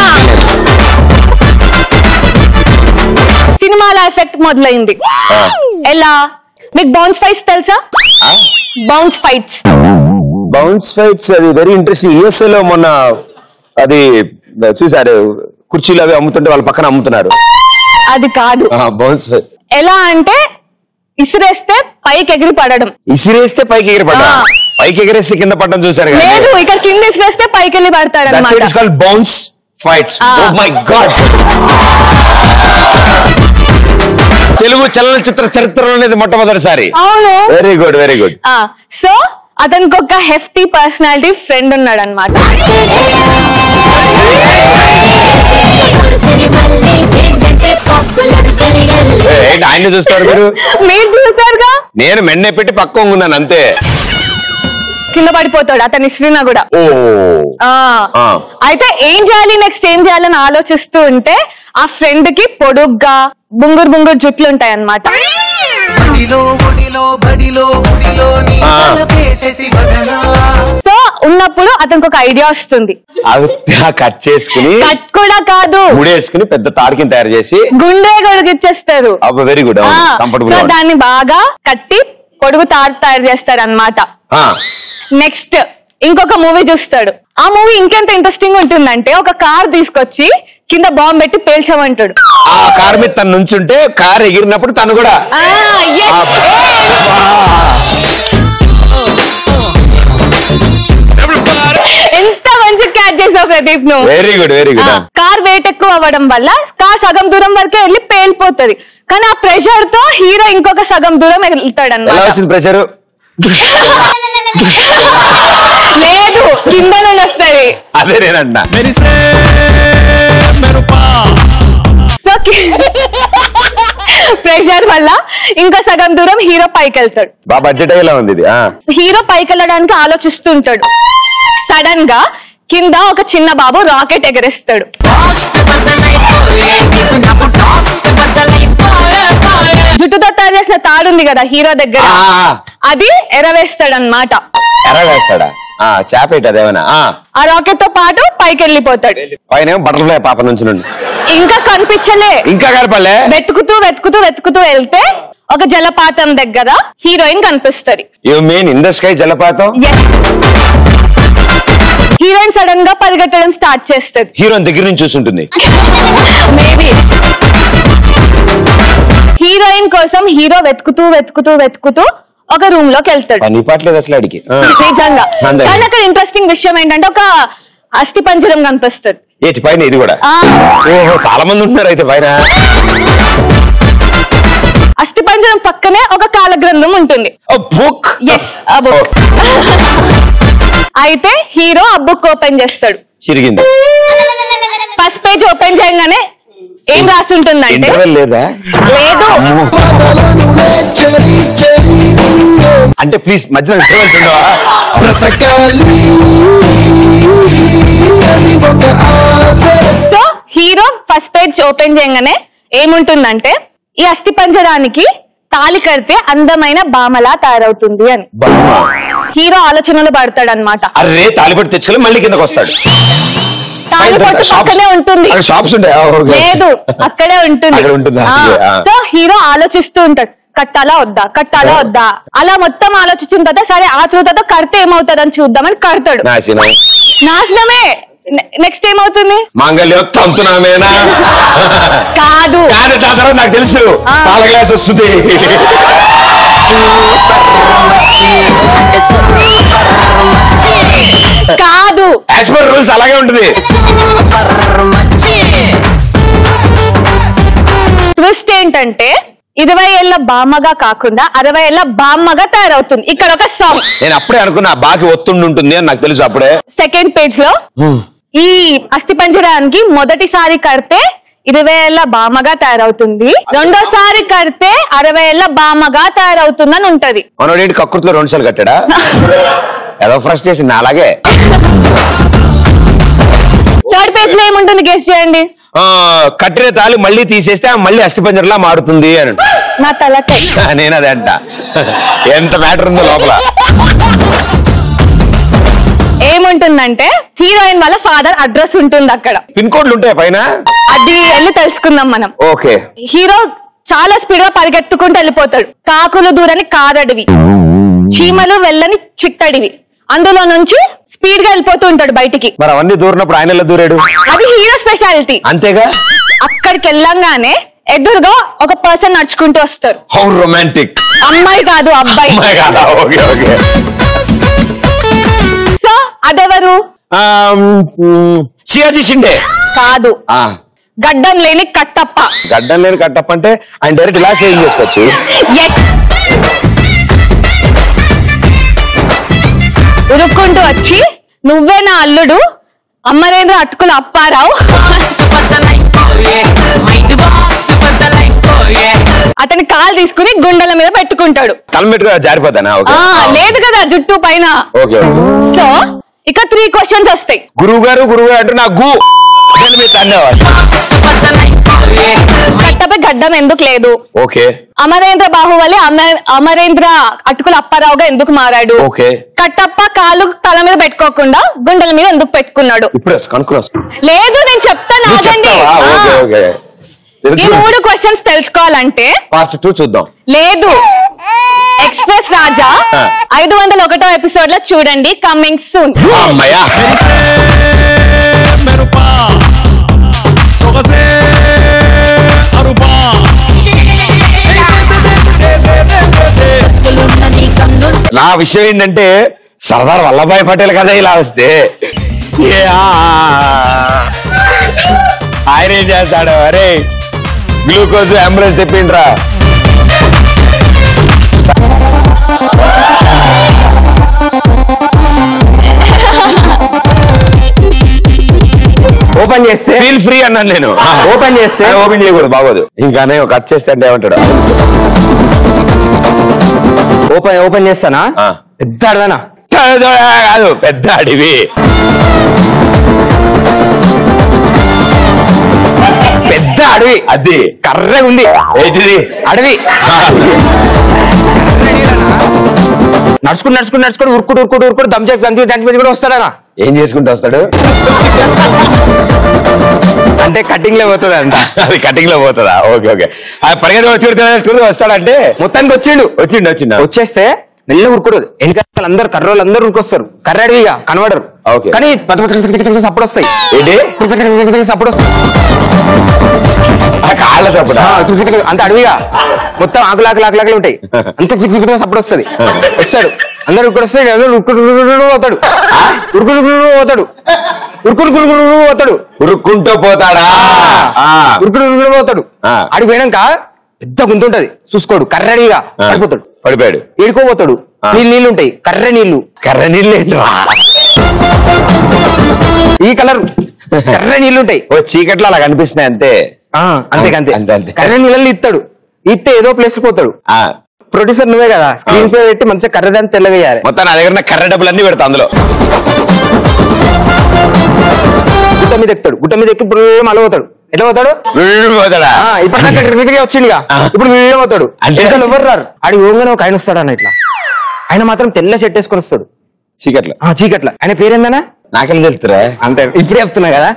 సినిమాల ఎఫెక్ట్ మొదలైంది. ఎలా? మీకు బౌన్స్ ఫైట్స్ తెలుసా? బౌన్స్ ఫైట్స్
బౌన్స్ ఫైట్స్ అది వెరీ ఇంట్రెస్టింగ్. యూఎస్ఏ లో మొన్న అది చూసారు, కుర్చీలు అవి అమ్ముతుంటే వాళ్ళ పక్కన అమ్ముతున్నారు.
అది కాదు.
బౌన్స్ ఫైట్ ఎలా
అంటే ఇసిరేస్తే పైకి ఎగిరి పడడం.
ఇసిరేస్తే పైకి ఎగిరి పడడం? పైకి ఎగిరేస్తే కింద పడడం చూసారు?
లేదు, ఇక్కడ కింద ఇసిరేస్తే పైకి వెళ్ళి పడతాడు అన్నమాట.
Bounce fights. Oh my god. Telugu చలనచిత్ర చరిత్రలో అనేది మొట్టమొదటిసారి.
అవును.
Very good very good.
So అతనికి ఒక హెఫ్టీ పర్సనాలిటీ ఫ్రెండ్ ఉన్నాడు అనమాట.
ఆయన చూస్తారు మీరు?
మీరు చూసారుగా.
నేను మెన్నే పెట్టి పక్క ఉన్నాను అంతే.
కింద పడిపోతాడు అతని ఇస్త్రీనా కూడా. అయితే ఏం చేయాలి, నెక్స్ట్ ఏం చేయాలని ఆలోచిస్తూ ఉంటే ఆ ఫ్రెండ్ కి పొడుగ్గా బుంగురు బుంగురు జుట్లు ఉంటాయి అన్నమాట. సో ఉన్నప్పుడు అతనికి ఒక ఐడియా వస్తుంది.
కట్ చేసుకుని,
కట్ కూడా కాదు,
గుడేసుకుని పెద్ద తాడికిని తయారు చేసి
గుండె గొడిగిచ్చేస్తారు.
Very good.
దాన్ని బాగా కట్టి పొడుగు తాడు తయారు చేస్తాడు అన్నమాట. నెక్స్ట్ ఇంకొక మూవీ చూస్తాడు. ఆ మూవీ ఇంకెంత ఇంట్రెస్టింగ్ ఉంటుందంటే ఒక కార్ తీసుకొచ్చి కింద బాంబు పెట్టి పేల్చమంటాడు.
ఆ కార్ మీద తను నుంచుంటే కార్ ఎగిరినప్పుడు తను కూడా
ఎంత మంచి క్యాచ్ చేసావు ప్రదీప్ నువ్వు.
Very good very good.
Car weight ఎక్కువ అవ్వడం వల్ల కార్ సగం దూరం వరకే వెళ్ళి పేలిపోతుంది. కానీ ఆ ప్రెషర్ తో హీరో ఇంకొక సగం దూరం వెళ్తాడు అన్నమాట.
ప్రెషర్
లేదు, కింద నుండి వస్తుంది.
అదే నేనన్నా.
సో ప్రెషర్ వల్ల ఇంకా సగం దూరం హీరో పైకి వెళ్తాడు.
బాగా బడ్జెట్ అయ్యేలా ఉంది ఇది.
హీరో పైకి వెళ్ళడానికి ఆలోచిస్తుంటాడు. సడన్ గా కింద ఒక చిన్న బాబు రాకెట్ ఎగరేస్తాడు. జుట్టుతో తయారు చేసిన తాడు ఉంది కదా హీరో దగ్గర, అది ఎరవేస్తాడు అన్నమాట.
ఎరవేస్తాడా? చాపేట అదేమన్నా?
ఆ రాకెట్ తో పాటు పైకి వెళ్ళిపోతాడు.
పైన బటర్ఫ్లై పాప నుంచి నుండి
ఇంకా కనిపించలే,
ఇంకా కనపడలే.
వెతుకుతూ వెతుకుతూ వెతుకుతూ వెళ్తే ఒక జలపాతం దగ్గర హీరోయిన్ కనిపిస్తుంది.
You mean in the sky జలపాతం?
హీరోయిన్ సడన్ గా పరిగెత్తడం స్టార్ట్ చేస్తుంది.
హీరోయిన్ దగ్గర నుంచి చూసుంటుంది
మేబీ. హీరోయిన్ కోసం హీరో వెతుకుతూ వెతుకుతూ వెతుకుతూ ఒక రూమ్ లోకి వెళ్తాడు.
నీ పాటలేదు అసలు అడిగి.
నిజంగా. కానీ అక్కడ ఇంట్రెస్టింగ్ విషయం ఏంటంటే ఒక అస్థి పంజరం కనిపిస్తుంది.
ఏటి పైన ఇది కూడా? ఓహో, చాలా మంది ఉంటున్నారు అయితే పైన.
అస్థి పంజరం పక్కనే ఒక కాల గ్రంథం ఉంటుంది.
బుక్.
ఎస్, ఆ బుక్. అయితే హీరో ఆ బుక్ ఓపెన్ చేస్తాడు.
చిరిగింది.
ఫస్ట్ పేజ్ ఓపెన్ చేయగానే ఏం రాసి ఉంటుందంటే,
లేదా?
లేదు.
అంటే ప్లీజ్ మధ్యలో ఇంటర్వెల్స్ ఉండవా?
So hero first page open చేయగానే ఏముంటుందంటే, ఈ అస్థి పంజరానికి తాళి కడితే అందమైన బామలా తయారవుతుంది అని. హీరో ఆలోచనలు పడతాడు అనమాట.
అరే తాళిపట్టు తెచ్చుకొని మళ్ళీ కిందకు వస్తాడు.
తాళిపట్టు పక్కనే ఉంటుంది.
షాప్స్
లేదు, అక్కడే ఉంటుంది. సో హీరో ఆలోచిస్తూ ఉంటాడు, కట్టాలా వద్దా కట్టాలా వద్దా. అలా మొత్తం ఆలోచించిన తర్వాత సరే ఆ తర్వాత కడితే ఏమవుతుందని చూద్దామని కడతాడు. నాశనమే. నెక్స్ట్ ఏమవుతుంది?
మాంగళ్యం తంతునామేనా?
కాదు,
నాకు తెలుసు. పాల గ్లాస్ వస్తుంది.
కాదు,
యాజ్ పర్ రూల్స్ అలాగే ఉంటుంది.
ట్విస్ట్ ఏంటంటే ఇరవై ఏళ్ళ బామ్మగా కాకుండా అరవై ఏళ్ళ బామ్మగా తయారవుతుంది. ఇక్కడ ఒక సాంగ్
నేను అప్పుడే అనుకున్నా బాకి ఒత్తుండి ఉంటుంది అని నాకు తెలుసు అప్పుడే.
సెకండ్ పేజ్ లో ఈ అస్థి పంజరానికి మొదటిసారి కడితే ఇరవై ఏళ్ళ బామ్మగా తయారవుతుంది, రెండోసారి కడితే అరవై ఏళ్ళ బామ్మగా తయారవుతుంది అని ఉంటది.
మనోడేంటి కక్కుర్తిలో రెండు సార్లు కట్టాడా? ఏదో ఫ్రస్ట్రేషన్ అలాగే.
థర్డ్ పేజ్ లో ఏముంటుంది గెస్ చేయండి.
కట్టిన తాళి మళ్ళీ తీసేస్తే మళ్ళీ అస్థిపంజరలా మారుతుంది అని.
నా తలకై
నేను అదే అంట. ఎంత మ్యాటర్ ఉందో లోపల.
ఏముంటుందంటే హీరోయిన్ వాళ్ళ ఫాదర్ అడ్రస్ ఉంటుంది అక్కడ.
పిన్ కోడ్లు ఉంటాయి పైన,
అది వెళ్ళి తెలుసుకుందాం మనం.
ఓకే.
హీరో చాలా స్పీడ్ గా పరిగెత్తుకుంటూ వెళ్ళిపోతాడు. కాకులు దూరని కారడివి, చీమలు వెళ్ళని చిట్టడివి, అందులో నుంచి స్పీడ్ గా వెళ్ళిపోతూ ఉంటాడు బయటికి.
మరి అవన్నీ దూరినప్పుడు ఆయన ఎలా దూరాడు?
అది హీరో స్పెషాలిటీ.
అంతేగా.
అక్కడికి వెళ్ళంగానే ఎదురుగా ఒక పర్సన్ నడుచుకుంటూ వస్తారు.
How romantic.
అమ్మాయి కాదు అబ్బాయి.
Okay okay.
సో అదెవరు?
సియాజీ షిండే
కాదు, గడ్డం లేని కట్టప్ప.
గడ్డం లేని కట్టప్ప అంటే ఆయన డైరెక్ట్ ఇలా సేవ్ చేసుకోవచ్చు.
ఉరుక్కుంటూ వచ్చి నువ్వే నా అల్లుడు అమరేంద్ర అటుకులు అప్పారావు అతని కాలు తీసుకుని గుండెల మీద పెట్టుకుంటాడు.
జారిపోతానా?
లేదు కదా జుట్టు పైన. సో ఇక త్రీ క్వశ్చన్స్ వస్తాయి.
గురువు గారు గురువు గారు అంటే నా గు
కట్టపై గడ్డం ఎందుకు లేదు?
ఓకే.
అమరేంద్ర బాహుబలి అమరేంద్ర అటుకులు అప్పారావుగా ఎందుకు మారాడు?
ఓకే.
కట్టప్ప కాలు తల మీద పెట్టుకోకుండా గుండెల మీద ఎందుకు పెట్టుకున్నాడు? లేదు నేను చెప్తాను ఆగండి. ఈ మూడు క్వశ్చన్స్ తెలుసుకోవాలంటే
పార్ట్ టూ చూద్దాం.
లేదు, ఎక్స్ప్రెస్ రాజా ఐదు వందల ఒకటో ఎపిసోడ్ లో చూడండి. Coming soon.
నా విషయం ఏంటంటే సర్దార్ వల్లభాయ్ పటేల్ కదా ఇలా వస్తే ఆయన ఏం చేస్తాడు? అరే గ్లూకోజ్ అంబులెన్స్ తెప్పిండ్రా. ఓపెన్ చేస్తే ఫీల్ ఫ్రీ అన్నాను నేను. ఓపెన్ చేస్తే ఓపెన్ చేయకూడదు, బాగోదు. ఇంకానే కట్ చేస్తే అంటే ఏమంటాడు?
ఓపెన్ ఓపెన్ చేస్తానా? పెద్ద అడవనా?
కాదు, పెద్ద అడివి. పెద్ద అడవి. అది కర్రగా ఉంది. ఏంటిది? అడవి.
నడుచుకుని నడుచుకుని నడుచుకుని ఉరుకుడు ఉరుకుడు ఉరుకుడు దమ్ చేసి దంచి దంచి కూడా వస్తాడనా?
ఏం చేసుకుంటూ వస్తాడు
అంటే కటింగ్ లో పోతుంది అంట.
అది కటింగ్ లో పోతుందా? Okay okay. పరిగెత్తి వస్తాడంటే
మొత్తానికి వచ్చిండు వచ్చిండు వచ్చిండు వచ్చేస్తే మెల్ల ఉరుకుడు. వెనకాల అందరు కర్రోళ్ళు అందరూ ఉరుకొస్తారు. కర్రాడివిగా కనబడరు కానీ సప్పుడు వస్తాయి. ఏంటి సప్పుడు వస్తాయి?
కాళ్ళ చప్పుడు
అంత అడవిగా మొత్తం ఆకులు ఆకులు ఆకులు ఆకులు ఉంటాయి. అంత సప్పుడు వస్తుంది. వస్తాడు అందరు ఉరుకుడు వస్తాడు. అందరూ ఉరుకుడు పోతాడు. ఉరుకుడు పోతాడు. ఉరుకుడు పోతాడు.
ఉరుక్కుంటూ పోతాడా?
ఉరుకుడు ఉరుకుడు పోతాడు. అడిగి పోయినాక పెద్ద గుంతుంటది చూసుకోడు. కర్రడిగా పడిపోతాడు.
పడిపోయాడు.
ఏడుకోపోతాడు. నీళ్ళు నీళ్ళు ఉంటాయి. కర్ర నీళ్లు.
కర్ర నీళ్ళు
ఈ కలర్ కర్ర నీళ్లు ఉంటాయి.
ఓ చీకట్లో అలా కనిపిస్తున్నాయి అంతే.
అంతే అంతే అంతే అంతే కర్ర నీళ్ళు ఇస్తాడు. ఇస్తే ఏదో ప్లేస్ పోతాడు. ప్రొడ్యూసర్ నువ్వే కదా, స్క్రీన్ ప్లే పెట్టి మంచిగా కర్ర దాన్ని తెల్లవేయాలి.
మొత్తం నా దగ్గర కర్ర డబ్బులు అన్ని పెడతా అందులో.
గుట్ట మీద ఎక్కుతాడు. గుట్ట మీద ఎక్కి ఇప్పుడు మళ్ళీ పోతాడు. ఎట్లా పోతాడు?
పోతాడా?
ఇప్పటిదాకా క్రికెట్గా వచ్చిందిగా, ఇప్పుడు వీళ్ళే పోతాడు. అంటే ఎవరు రారు. ఆడి ఓంగానే ఒక ఆయన వస్తాడు అన్న. ఇట్లా ఆయన మాత్రం తెల్ల షర్ట్ వేసుకొని వస్తాడు.
చీకట్ల
చీకట్ల ఆయన పేరేందనా?
నాకెళ్ళి తెలుస్తురా?
అంతే ఇప్పుడే చెప్తున్నా కదా.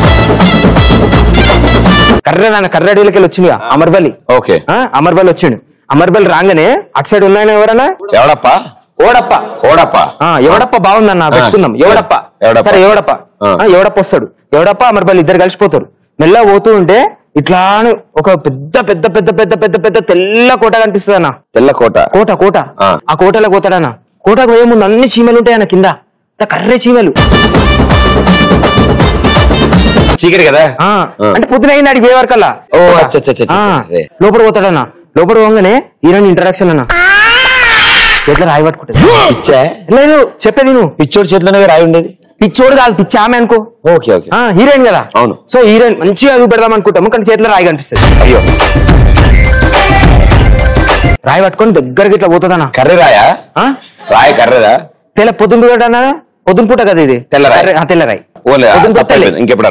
కర్ర నాన్న కర్రడీలకి వెళ్ళి వచ్చిందిగా అమర్బలి.
ఓకే.
అమర్బలి వచ్చిండు. అమర్బలి రాగానే అటు సైడ్ ఉన్నాయన ఎవరన్నా?
ఎవడప్ప?
ఓడప్ప.
ఓడప్ప
ఎవడప్ప బాగుందన్న పెట్టుకుందాం. ఎవడప్ప సరే ఎవడప్ప ఎవడప్ప వస్తాడు. ఎవడప్ప అమర్బలి ఇద్దరు కలిసిపోతారు. మెల్ల పోతూ ఉంటే ఇట్లా ఒక పెద్ద పెద్ద పెద్ద పెద్ద పెద్ద పెద్ద తెల్ల కోట కనిపిస్తుంది అన్న.
తెల్ల కోట.
కోట కోట ఆ కోటలో పోతాడన్న. కోటకు పోయే ముందు అన్ని చీమలు ఉంటాయి అన్న. కింద కర్రే చీమలు.
చీకటి కదా
అంటే పొద్దున అయింది అడిగి పోయే వరకల్లా.
ఓ
లోపల పోతాడన్న. లోపల పోగానే హీరోయిన్ ఇంట్రడక్షన్ అన్న చేతిలో రాయి పట్టుకుంటుంది.
పిచ్చా
లేదు చెప్పేది నువ్వు
పిచ్చోడు చేతిలోనే రాయి ఉండేది.
పిచ్చోడు కాదు పిచ్చి ఆమె అనుకో.
ఓకే ఓకే
హీరోయిన్ కదా.
అవును.
సో హీరోయిన్ మంచిగా చూపెడదాం అనుకుంటాము కానీ చేతిలో రాయి కనిపిస్తుంది.
అయ్యో
రాయి పట్టుకొని దగ్గరికి ఇట్లా పోతుందన్నా.
కర్ర రాయా? రాయి కర్రదా?
తెల్ల పొద్దున పూట అన్న పొద్దున పూట కదా ఇది
తెల్ల రాయి.
తెల్ల రాయి
ఇంకెప్పుడు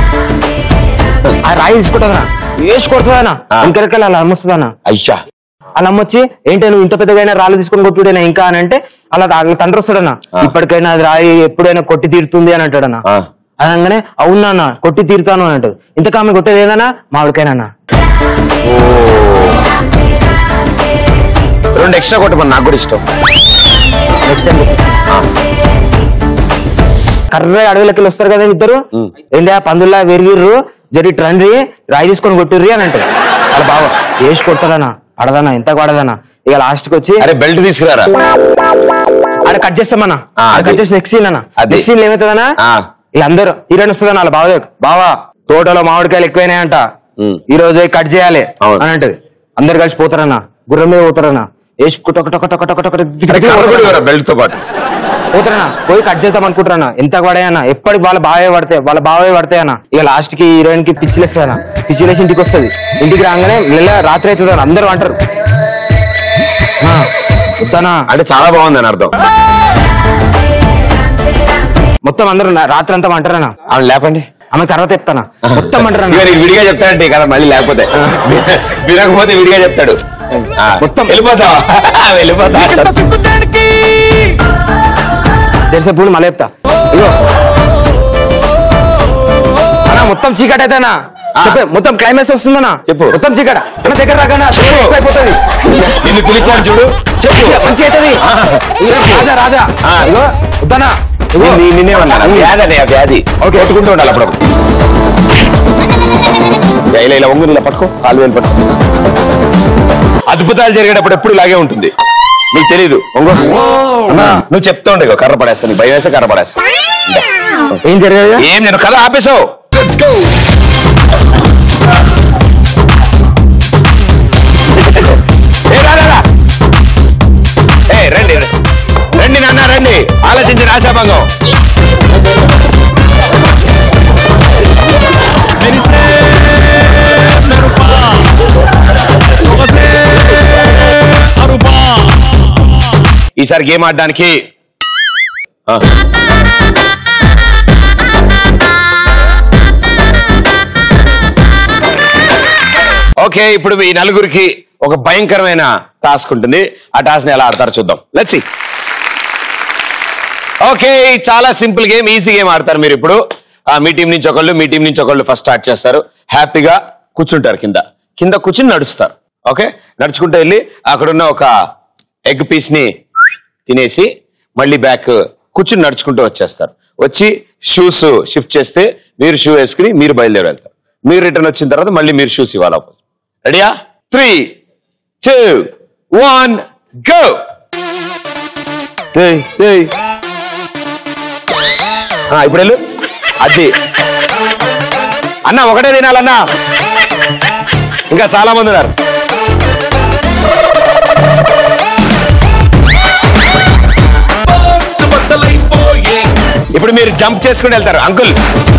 ఆ రాయి తీసుకుంటుందన్నా వేసి కొడుతుందన్నా ఇంకెరకల్ అలా అమ్మొస్తుందన్నా.
అయ్యా
అలా అమ్మొచ్చి ఏంటి నువ్వు ఇంత పెద్దగా రాళ్ళు తీసుకొని కొట్టుడైనా ఇంకా అని అంటే అలా అలా తండ్రి వస్తాడన్నా. ఇప్పటికైనా అది రాయి ఎప్పుడైనా కొట్టి తీరుతుంది అని అంటాడన్నా. అనగానే అవునా అన్న కొట్టి తీరుతాను అని అంటది. ఇంతకు ఆమె కొట్టేది ఏదన్నా మామిడికాయనన్నా.
రెండు ఎక్స్ట్రా కొట్టమని నాకు కూడా ఇష్టం.
నెక్స్ట్ టైం కర్ర అడవిలోకి వస్తారు కదా ఇద్దరు ఏంటా పందుల్లా వెరిగిర్రు జరి ట్రండ్రి రాయి తీసుకొని కొట్టిర్రి అని అంటారు. అలా బాగా వేసి కొడతాడన్నా అడదన్నా ఎంత పడదన్నా. ఇక లాస్ట్ కి వచ్చి
అరే బెల్ట్ తీసుకురారా
ఆడ కట్ చేస్తామన్నా. కట్ చేసి నెక్స్ట్ సీన్ అన్న నెక్స్ట్ సీన్ ఏమవుతుందన్నా ఇక అందరు హీరోయిన్ వస్తుందన్న వాళ్ళ బావ బావా తోటలో మామిడికాయలు ఎక్కువైనాయంట ఈ రోజు కట్ చేయాలి అని అంటది. అందరు కలిసి పోతారన్నా గుర్రం మీద పోతారన్నా వేసి
బెల్ట్ తో పాటు
పోతారన్నా పోయి కట్ చేద్దాం అనుకుంటారన్నా. ఎంత పడాయన్నా ఎప్పటికి వాళ్ళ బావే పడతాయి వాళ్ళ బావే పడతాయన్నా. ఇక లాస్ట్ కి హీరోయిన్ కి పిచ్చిలేస్తాయన్నా. పిచ్చిలేసి ఇంటికి వస్తుంది. ఇంటికి రాగానే నెల రాత్రి అవుతుంది అని అందరూ అంటారు. వద్దానా
అంటే చాలా బాగుందని అర్థం.
మొత్తం అందరూ రాత్రి అంతా అంటారన్నా.
ఆమె లేపండి
ఆమె తర్వాత చెప్తానా మొత్తం అంటారన్నా.
విడిగా చెప్తాడంటే కదా మళ్ళీ లేకపోతే వినకపోతే విడిగా చెప్తాడు. మొత్తం వెళ్ళిపోతావా వెళ్ళిపోతా
తెలిసే పూలు మళ్ళీ చెప్తా. ఇగో అన్నా మొత్తం చీకటి అయితేనా చెప్పే మొత్తం క్లైమాక్స్ వస్తుందన్నా
చెప్పు.
మొత్తం చీకట అన్న దగ్గర రాగానే అయిపోతుంది.
నిన్ను పిలిచాను చూడు
చెప్పు మంచి అవుతుంది. రాజా రాజా ఇగో వద్దనా
నిన్నేమన్నా వ్యాధి అనే వ్యాధి ఓకే కొట్టుకుంటూ ఉండాలి అప్పుడు. ఇలా ఇలా ఒంగుని ఇలా పట్టుకో కాలు వేలు పట్టుకో. అద్భుతాలు జరిగేటప్పుడు ఎప్పుడు ఇలాగే ఉంటుంది నీకు తెలీదు. ఒంగో నువ్వు చెప్తా ఉండే కర్ర పడేస్తా నీకు భయం వేస్తే కర్ర పడేస్తా.
ఏం జరగదు
ఏం నేను కథ ఆపేసావు. ఏ రండి రండి నాన్న రండి ఆలోచించిన ఆశాభంగం. ఈసారి గేమ్ ఆడడానికి ఓకే ఇప్పుడు ఈ నలుగురికి ఒక భయంకరమైన టాస్క్ ఉంటుంది. ఆ టాస్క్ ని ఎలా ఆడతారో చూద్దాం. Let's see. ఓకే చాలా సింపుల్ గేమ్ ఈజీ గేమ్ ఆడతారు మీరు ఇప్పుడు. మీ టీం నుంచి ఒకళ్ళు మీ టీం నుంచి ఒకళ్ళు ఫస్ట్ స్టార్ట్ చేస్తారు. హ్యాపీగా కూర్చుంటారు కింద కింద కూర్చుని నడుస్తారు. ఓకే నడుచుకుంటూ వెళ్ళి అక్కడున్న ఒక ఎగ్ పీస్ ని తినేసి మళ్ళీ బ్యాక్ కూర్చుని నడుచుకుంటూ వచ్చేస్తారు. వచ్చి షూస్ షిఫ్ట్ చేస్తే మీరు షూ వేసుకుని మీరు బయలుదేరి వెళ్తారు. మీరు రిటర్న్ వచ్చిన తర్వాత మళ్ళీ మీరు షూస్ ఇవ్వాలి. రెడీయా? Three two one go. ఇప్పుడు వెళ్ళు. అది అన్న ఒకటే తినాలన్నా ఇంకా చాలా మంది ఉన్నారు. ఇప్పుడు మీరు జంప్ చేసుకుని వెళ్తారు. అంకుల్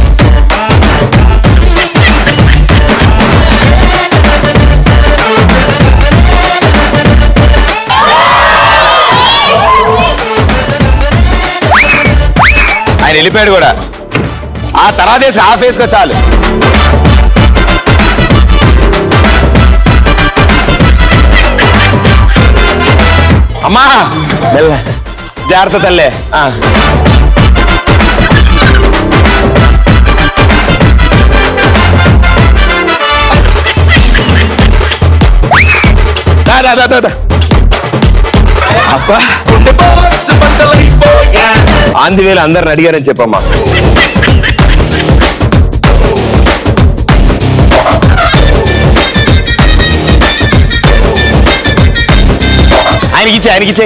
ఆయన వెళ్ళిపోయాడు కూడా. ఆ తర్వాత వేసి హాఫ్ వేసుకో చాలు. అమ్మా జాగ్రత్త తల్లే. అబ్బా ఆంది వేలు అందరిని అడిగారని చెప్పమ్మా. ఆయనకిచ్చే ఆయనకిచ్చే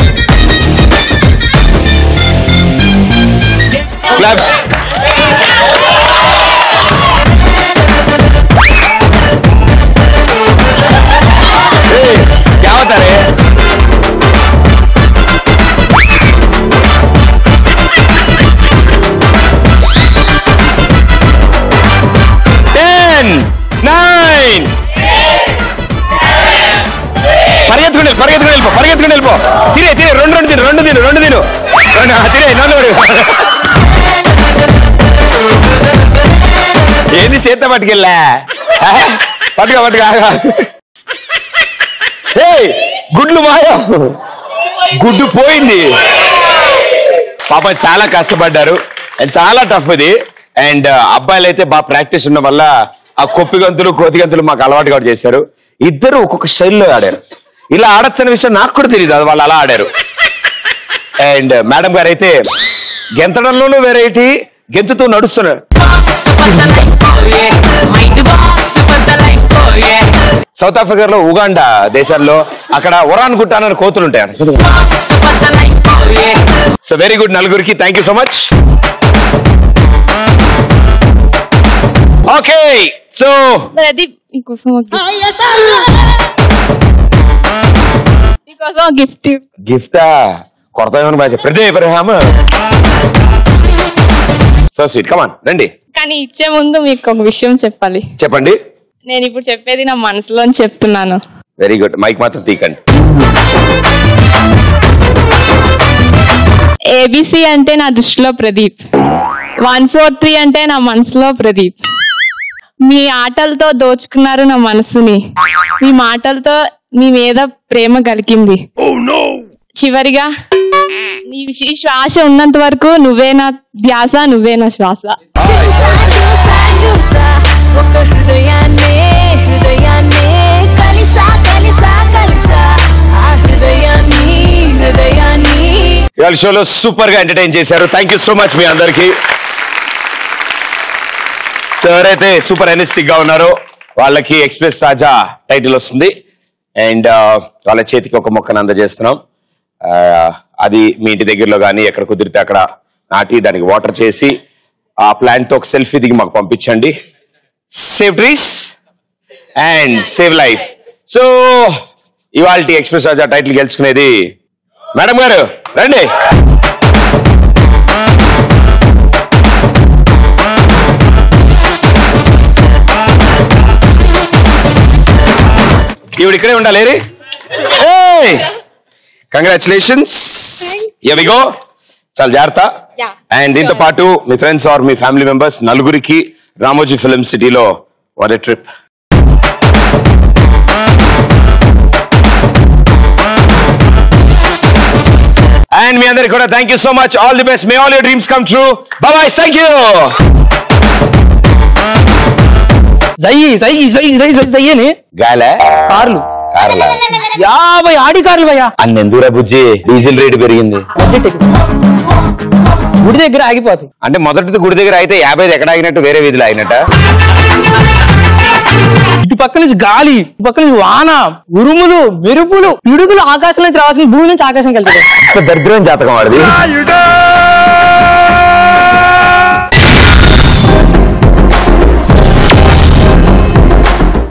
క్లాప్స్. ఏంది చేత పట్టుకెళ్ళా పట్టుగా పట్టుగా గుడ్లు మాయా గుడ్డు పోయింది. పాప చాలా కష్టపడ్డారు అండ్ చాలా టఫ్ ఇది. అండ్ అబ్బాయిలు అయితే బాగా ప్రాక్టీస్ ఉన్న వల్ల ఆ కొప్పి గంతులు కోతి గంతులు మాకు అలవాటు కూడా చేశారు. ఇద్దరు ఒక్కొక్క స్టైల్లో ఆడారు. ఇలా ఆడొచ్చన్న విషయం నాకు కూడా తెలియదు, అది వాళ్ళు అలా ఆడారు. అండ్ మేడం గారు అయితే గెంతడంలోనూ వెరైటీ, గెంతుతూ నడుస్తున్నారు. సౌత్ ఆఫ్రికాలో ఉగాండా దేశాల్లో అక్కడ ఒరాన్ గుట్టానని కోతులు ఉంటాయి. సో వెరీ గుడ్ నలుగురికి, thank you so much. Okay so
gift
గిఫ్టా కొరత ప్రతి ఇబ్రహాం సో స్వీట్ కమాన్ రండి.
కానీ ఇచ్చే ముందు మీకు ఒక విషయం చెప్పాలి.
చెప్పండి.
నేను ఇప్పుడు చెప్పేది నా మనసులో చెప్తున్నాను.
Very good. మైక్ మాత్రం తీకండి.
ఏబిసి అంటే నా దృష్టిలో ప్రదీప్, వన్ ఫోర్ త్రీ అంటే నా మనసులో ప్రదీప్. మీ ఆటలతో దోచుకున్నారు నా మనసుని, మీ మాటలతో మీ మీద ప్రేమ కలిగింది. చివరిగా నీ శ్వాస ఉన్నంత వరకు నువ్వే నా ధ్యాస, నువ్వే నా శ్వాస.
ఇవాళ షోలో సూపర్ గా ఎంటర్టైన్ చేశారు. థ్యాంక్ యూ సో మచ్ మీ అందరికి. సో ఎవరైతే సూపర్ ఎనర్జిటిక్ గా ఉన్నారో వాళ్ళకి ఎక్స్ప్రెస్ రాజా టైటిల్ వస్తుంది. అండ్ వాళ్ళ చేతికి ఒక మొక్కను అందజేస్తున్నాం. అది మీ ఇంటి దగ్గరలో కానీ ఎక్కడ కుదిరితే అక్కడ నాటి దానికి వాటర్ చేసి ఆ ప్లాంట్ తో ఒక సెల్ఫీ దిగి మాకు పంపించండి. Save trees and save life. So ఇవాళ ఎక్స్ప్రెస్ రాజా టైటిల్ గెలుచుకునేది మేడం గారు రండి. ఈవిడ ఇక్కడే ఉండాలి. కంగ్రాచులేషన్స్. Here we go. చాలా జాగ్రత్త. అండ్ దీంతో పాటు మీ ఫ్రెండ్స్ ఆర్ మీ ఫ్యామిలీ మెంబర్స్ నలుగురికి రామోజీ ఫిల్మ్ సిటీలో వాట్ ఏ ట్రిప్. అండ్ మీ అందరికి కూడా thank you so much. All the best. May all your dreams come true. Bye bye. Thank you. గాలే
కార్లు
కార్లా
యాభై ఆడి కార్లు భయ్యా.
అన్ని ఎందుకురా బుజ్జి, డీజిల్ రేటు పెరిగింది.
గుడి దగ్గర ఆగిపోతుంది.
అంటే మొదటిది గుడి దగ్గర అయితే యాభై ఎక్కడ ఆగినట్టు వేరే వీధిలో ఆగినట్ట.
ఇటు పక్క నుంచి గాలి, ఇటు పక్క నుంచి వాన, ఉరుములు, మెరుపులు, పిడుగులు ఆకాశం నుంచి రావాల్సిన భూమి నుంచి ఆకాశంకి వెళ్తాయి.
దరిద్రం జాతకం వాడిది.